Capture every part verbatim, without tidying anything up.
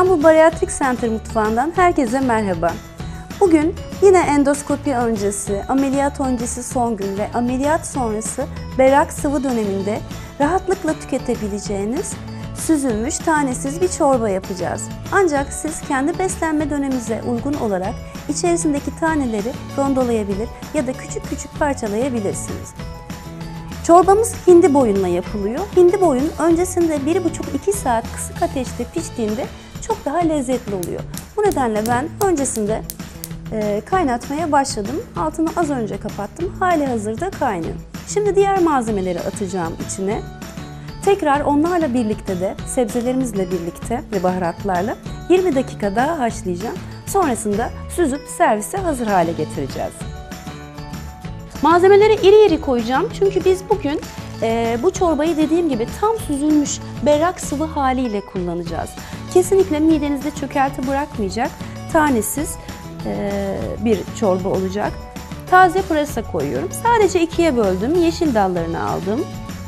İstanbul Bariatrik Center mutfağından herkese merhaba. Bugün yine endoskopi öncesi, ameliyat öncesi son gün ve ameliyat sonrası berrak sıvı döneminde rahatlıkla tüketebileceğiniz süzülmüş tanesiz bir çorba yapacağız. Ancak siz kendi beslenme döneminize uygun olarak içerisindeki taneleri rondolayabilir ya da küçük küçük parçalayabilirsiniz. Çorbamız hindi boyunla yapılıyor. Hindi boyun öncesinde bir buçuk iki saat kısık ateşte piştiğinde çok daha lezzetli oluyor. Bu nedenle ben öncesinde e, kaynatmaya başladım. Altını az önce kapattım. Hali hazırda kaynıyor. Şimdi diğer malzemeleri atacağım içine. Tekrar onlarla birlikte de sebzelerimizle birlikte ve baharatlarla yirmi dakika daha haşlayacağım. Sonrasında süzüp servise hazır hale getireceğiz. Malzemeleri iri iri koyacağım çünkü biz bugün e, bu çorbayı dediğim gibi tam süzülmüş berrak sıvı haliyle kullanacağız. Kesinlikle midenizde çökelti bırakmayacak tanesiz e, bir çorba olacak. Taze pırasa koyuyorum. Sadece ikiye böldüm. Yeşil dallarını aldım.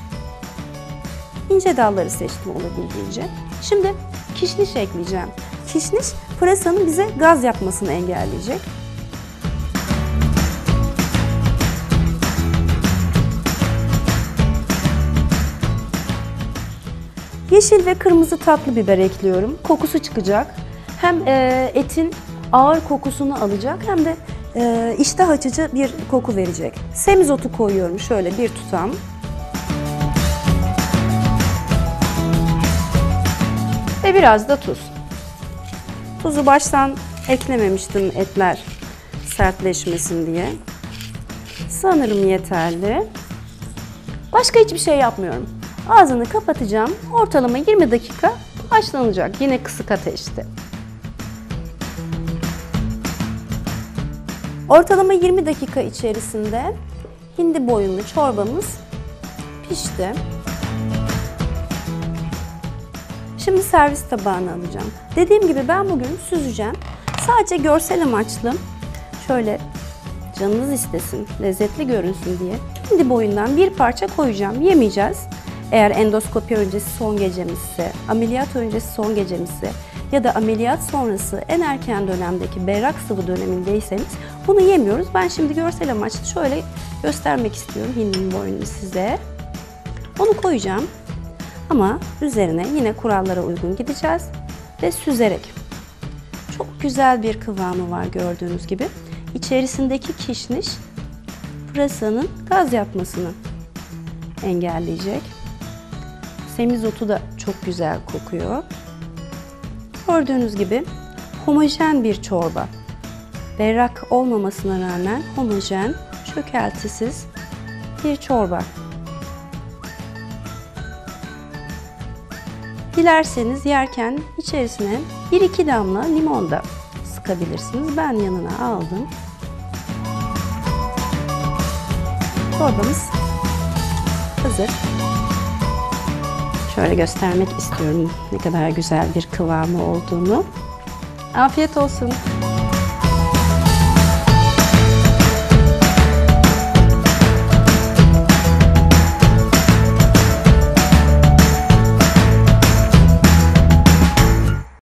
İnce dalları seçtim olabildiğince. Şimdi kişniş ekleyeceğim. Kişniş pırasanın bize gaz yapmasını engelleyecek. Yeşil ve kırmızı tatlı biber ekliyorum. Kokusu çıkacak. Hem e, etin ağır kokusunu alacak hem de e, iştah açıcı bir koku verecek. Semizotu koyuyorum şöyle bir tutam. Ve biraz da tuz. Tuzu baştan eklememiştim etler sertleşmesin diye. Sanırım yeterli. Başka hiçbir şey yapmıyorum. Ağzını kapatacağım. Ortalama yirmi dakika haşlanacak. Yine kısık ateşte. Ortalama yirmi dakika içerisinde hindi boyunlu çorbamız pişti. Şimdi servis tabağına alacağım. Dediğim gibi ben bugün süzeceğim. Sadece görsel amaçlı şöyle canınız istesin, lezzetli görünsün diye hindi boyundan bir parça koyacağım. Yemeyeceğiz. Eğer endoskopi öncesi son gecemizse, ameliyat öncesi son gecemizse ya da ameliyat sonrası en erken dönemdeki berrak sıvı dönemindeyseniz bunu yemiyoruz. Ben şimdi görsel amaçlı şöyle göstermek istiyorum hindinin boynunu size. Onu koyacağım ama üzerine yine kurallara uygun gideceğiz ve süzerek. Çok güzel bir kıvamı var gördüğünüz gibi. İçerisindeki kişniş pırasanın gaz yapmasını engelleyecek. Semizotu da çok güzel kokuyor. Gördüğünüz gibi homojen bir çorba. Berrak olmamasına rağmen homojen, çökeltisiz bir çorba. Dilerseniz yerken içerisine bir iki damla limon da sıkabilirsiniz. Ben yanına aldım. Çorbamız hazır. Şöyle göstermek istiyorum ne kadar güzel bir kıvamı olduğunu. Afiyet olsun.